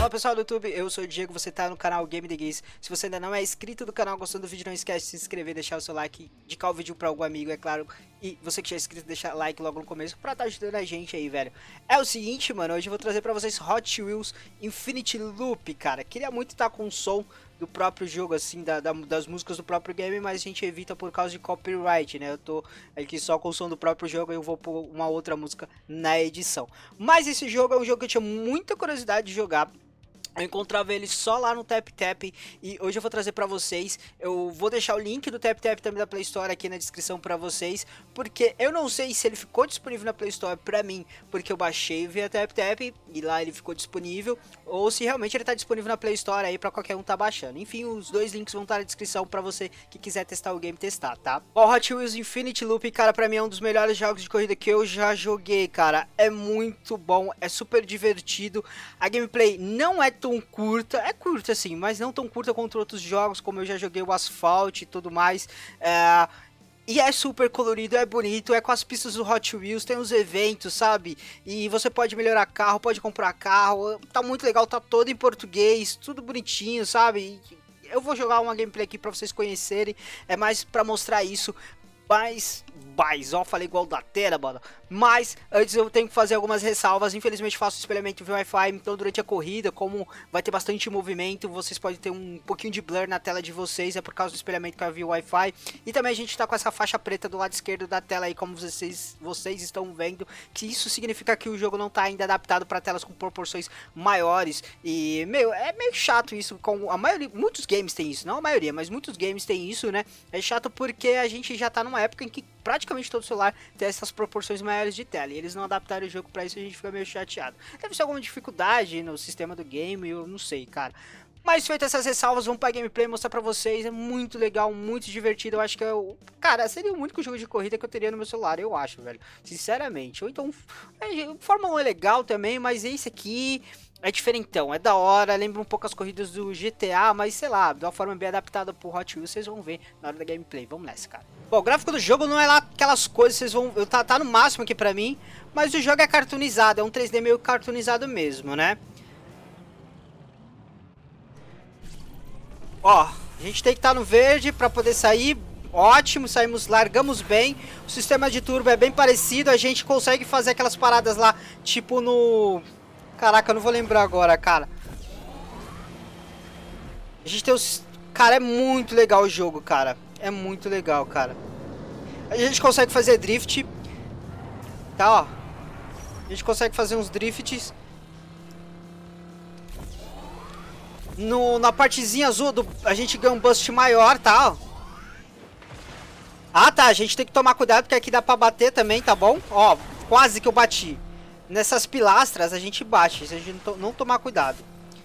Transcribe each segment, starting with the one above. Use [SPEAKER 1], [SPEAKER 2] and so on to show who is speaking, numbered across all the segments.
[SPEAKER 1] Fala pessoal do YouTube, eu sou o Diego, você tá no canal Game The Gays. Se você ainda não é inscrito do canal, gostando do vídeo, não esquece de se inscrever, deixar o seu like, indicar o vídeo pra algum amigo, é claro. E você que já é inscrito, deixar like logo no começo pra tá ajudando a gente aí, velho. É o seguinte, mano, hoje eu vou trazer pra vocês Hot Wheels Infinity Loop, cara. Queria muito estar com o som do próprio jogo, assim, das músicas do próprio game, mas a gente evita por causa de copyright, né? Eu tô aqui só com o som do próprio jogo e eu vou pôr uma outra música na edição. Mas esse jogo é um jogo que eu tinha muita curiosidade de jogar. Eu encontrava ele só lá no TapTap e hoje eu vou trazer pra vocês. Eu vou deixar o link do TapTap também da Play Store aqui na descrição pra vocês, porque eu não sei se ele ficou disponível na Play Store pra mim, porque eu baixei via TapTap e lá ele ficou disponível, ou se realmente ele tá disponível na Play Store aí pra qualquer um tá baixando. Enfim, os dois links vão estar na descrição pra você que quiser testar o game, testar, tá? O Hot Wheels Infinity Loop, cara, pra mim é um dos melhores jogos de corrida que eu já joguei, cara. É muito bom, é super divertido. A gameplay não é tão curta, é curta assim, mas não tão curta quanto outros jogos, como eu já joguei o Asphalt e tudo mais. E é super colorido, é bonito, é com as pistas do Hot Wheels, tem os eventos, sabe? E você pode melhorar carro, pode comprar carro, tá muito legal, tá todo em português, tudo bonitinho, sabe? Eu vou jogar uma gameplay aqui pra vocês conhecerem, é mais pra mostrar isso. Mas, ó, falei igual da Terra, mano. Mas, antes eu tenho que fazer algumas ressalvas. Infelizmente faço o espelhamento via Wi-Fi, então durante a corrida, como vai ter bastante movimento, vocês podem ter um pouquinho de blur na tela de vocês, é por causa do espelhamento que é via Wi-Fi. E também a gente tá com essa faixa preta do lado esquerdo da tela aí, como vocês estão vendo, que isso significa que o jogo não tá ainda adaptado para telas com proporções maiores. E, meu, é meio chato isso, com a maioria, muitos games tem isso, não a maioria, mas muitos games tem isso, né? É chato porque a gente já tá numa época em que praticamente todo celular tem essas proporções maiores de tela, e eles não adaptaram o jogo pra isso, a gente fica meio chateado. Deve ser alguma dificuldade no sistema do game, eu não sei, cara. Mas feitas essas ressalvas, vamos pra gameplay mostrar pra vocês. É muito legal, muito divertido. Eu acho que cara, seria o único jogo de corrida que eu teria no meu celular, eu acho, velho. Sinceramente. Ou então, Fórmula 1 é legal também, mas esse aqui é diferentão, é da hora, lembra um pouco as corridas do GTA, mas sei lá, de uma forma bem adaptada pro Hot Wheels, vocês vão ver na hora da gameplay. Vamos nessa, cara. Bom, o gráfico do jogo não é lá aquelas coisas, vocês vão... Tá no máximo aqui pra mim, mas o jogo é cartoonizado, é um 3D meio cartoonizado mesmo, né? Ó, a gente tem que estar no verde pra poder sair. Ótimo, saímos, largamos bem. O sistema de turbo é bem parecido, a gente consegue fazer aquelas paradas lá, tipo no... Caraca, eu não vou lembrar agora, cara. A gente tem os... Cara, é muito legal o jogo, cara. É muito legal, cara. A gente consegue fazer drift. Tá, ó. A gente consegue fazer uns drifts. Na partezinha azul, a gente ganha um boost maior, tá, ó. Ah, tá. A gente tem que tomar cuidado, porque aqui dá pra bater também, tá bom? Ó, quase que eu bati. Nessas pilastras a gente bate, se a gente não tomar cuidado.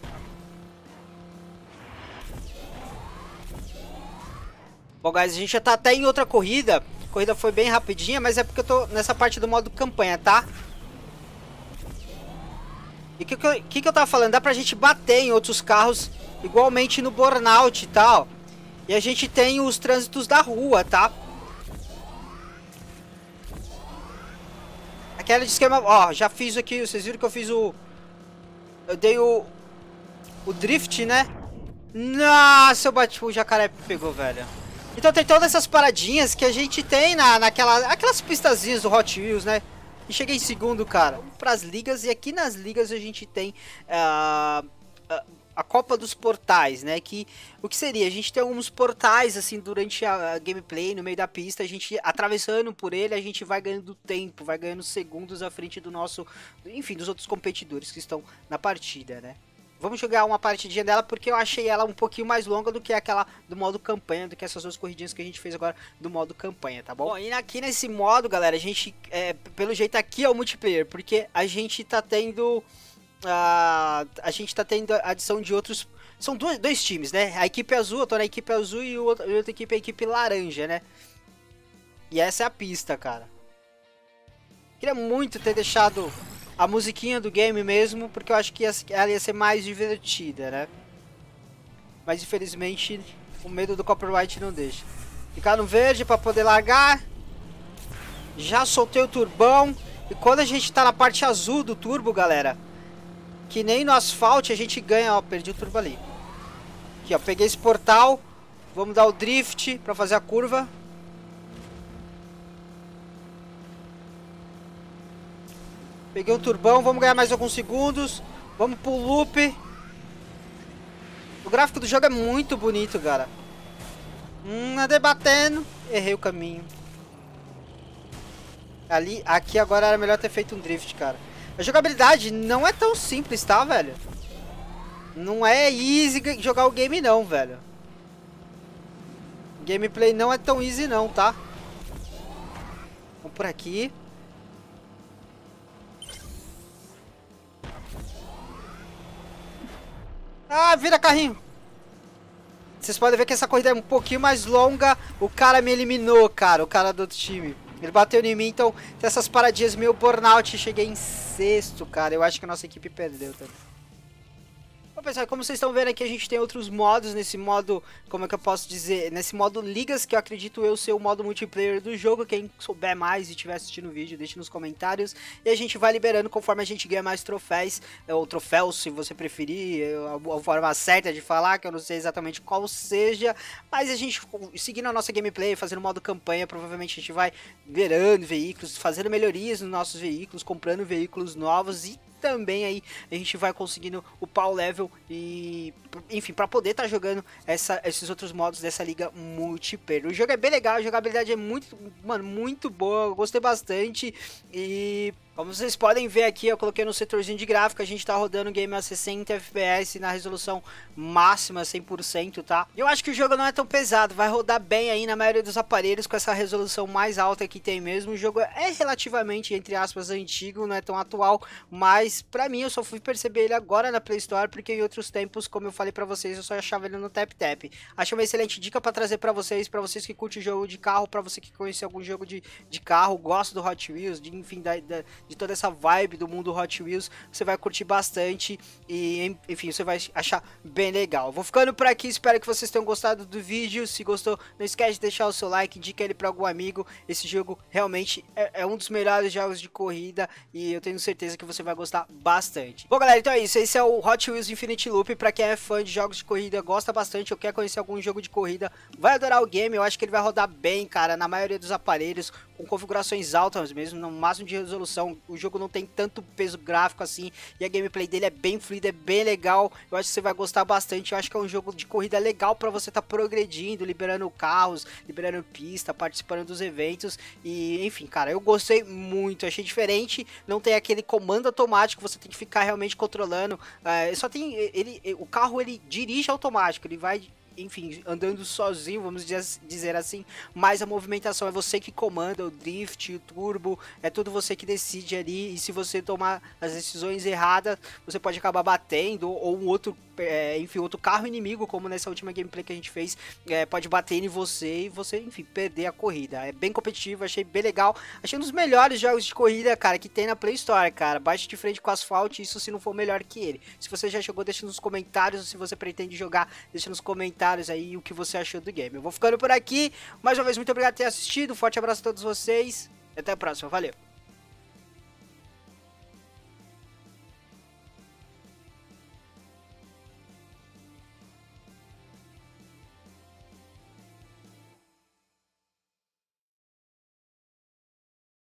[SPEAKER 1] Bom, guys, a gente já tá até em outra corrida. A corrida foi bem rapidinha, mas é porque eu tô nessa parte do modo campanha, tá? E o que eu tava falando? Dá pra gente bater em outros carros igualmente no Burnout e tal. E a gente tem os trânsitos da rua, tá? Aquela de esquema, ó, já fiz aqui, vocês viram que eu fiz eu dei o drift, né? Nossa, eu bati, o jacaré pegou, velho. Então tem todas essas paradinhas que a gente tem aquelas pistazinhas do Hot Wheels, né? E cheguei em segundo, cara. Vamos pras ligas, e aqui nas ligas a gente tem a Copa dos Portais, né? O que seria? A gente tem alguns portais, assim, durante a gameplay, no meio da pista, a gente atravessando por ele, a gente vai ganhando tempo, vai ganhando segundos à frente do nosso, enfim, dos outros competidores que estão na partida, né? Vamos jogar uma partidinha dela, porque eu achei ela um pouquinho mais longa do que aquela do modo campanha, do que essas duas corridinhas que a gente fez agora do modo campanha, tá bom? Bom, e aqui nesse modo, galera, a gente, pelo jeito aqui é o multiplayer, porque a gente tá tendo... a gente tá tendo a adição de outros... São dois times, né? A equipe azul, eu tô na equipe azul, e a outra equipe é a equipe laranja, né? E essa é a pista, cara. Queria muito ter deixado a musiquinha do game mesmo, porque eu acho que ela ia ser mais divertida, né? Mas infelizmente o medo do copyright não deixa. Ficar no verde pra poder largar. Já soltei o turbão. E quando a gente tá na parte azul do turbo, galera, Que nem no Asphalt a gente ganha, ó, perdi o turbo ali. Aqui, ó, peguei esse portal. Vamos dar o drift pra fazer a curva. Peguei um turbão, vamos ganhar mais alguns segundos. Vamos pro loop. O gráfico do jogo é muito bonito, cara. Debatendo. Errei o caminho. Ali, aqui agora era melhor ter feito um drift, cara. A jogabilidade não é tão simples, tá, velho? Não é easy jogar o game não, velho. Gameplay não é tão easy não, tá? Vamos por aqui. Ah, vira carrinho. Vocês podem ver que essa corrida é um pouquinho mais longa. O cara me eliminou, cara. O cara do outro time. Ele bateu em mim, então tem essas paradinhas meio burnout. Cheguei em sexto, cara. Eu acho que a nossa equipe perdeu também. Bom, pessoal, como vocês estão vendo aqui, a gente tem outros modos nesse modo, como é que eu posso dizer, nesse modo ligas, que eu acredito eu ser o modo multiplayer do jogo. Quem souber mais e estiver assistindo o vídeo, deixe nos comentários, e a gente vai liberando conforme a gente ganha mais troféus, ou troféus, se você preferir, a forma certa de falar, que eu não sei exatamente qual seja, mas a gente, seguindo a nossa gameplay, fazendo modo campanha, provavelmente a gente vai liberando veículos, fazendo melhorias nos nossos veículos, comprando veículos novos e também aí a gente vai conseguindo upar o level e, enfim, para poder estar jogando esses outros modos dessa liga multiplayer. O jogo é bem legal, a jogabilidade é muito, mano, muito boa, eu gostei bastante e... Como vocês podem ver aqui, eu coloquei no setorzinho de gráfico, a gente tá rodando o game a 60 FPS na resolução máxima 100%, tá? Eu acho que o jogo não é tão pesado, vai rodar bem aí na maioria dos aparelhos com essa resolução mais alta que tem mesmo. O jogo é relativamente, entre aspas, antigo, não é tão atual, mas pra mim eu só fui perceber ele agora na Play Store, porque em outros tempos, como eu falei pra vocês, eu só achava ele no Tap Tap. Acho uma excelente dica pra trazer pra vocês que curtem jogo de carro, pra você que conhece algum jogo de carro, gosta do Hot Wheels, enfim, de toda essa vibe do mundo Hot Wheels, você vai curtir bastante e, enfim, você vai achar bem legal. Vou ficando por aqui, espero que vocês tenham gostado do vídeo. Se gostou, não esquece de deixar o seu like, indica ele para algum amigo. Esse jogo realmente é um dos melhores jogos de corrida e eu tenho certeza que você vai gostar bastante. Bom, galera, então é isso. Esse é o Hot Wheels Infinite Loop. Para quem é fã de jogos de corrida, gosta bastante ou quer conhecer algum jogo de corrida, vai adorar o game. Eu acho que ele vai rodar bem, cara, na maioria dos aparelhos, com configurações altas mesmo, no máximo de resolução. O jogo não tem tanto peso gráfico assim, e a gameplay dele é bem fluida, é bem legal. Eu acho que você vai gostar bastante. Eu acho que é um jogo de corrida legal para você estar progredindo, liberando carros, liberando pista, participando dos eventos. E enfim, cara, eu gostei muito, achei diferente. Não tem aquele comando automático, você tem que ficar realmente controlando. Só tem o carro, ele dirige automático, ele vai, enfim, andando sozinho, vamos dizer assim, mas a movimentação é você que comanda, o drift, o turbo, é tudo você que decide ali, e se você tomar as decisões erradas, você pode acabar batendo, ou um outro, enfim, outro carro inimigo, como nessa última gameplay que a gente fez, pode bater em você e você, enfim, perder a corrida. É bem competitivo, achei bem legal, achei um dos melhores jogos de corrida, cara, que tem na Play Store, cara, bate de frente com o Asphalt, isso se não for melhor que ele. Se você já jogou, deixa nos comentários, se você pretende jogar, deixa nos comentários aí o que você achou do game. Eu vou ficando por aqui. Mais uma vez, muito obrigado por ter assistido. Forte abraço a todos vocês. E até a próxima. Valeu.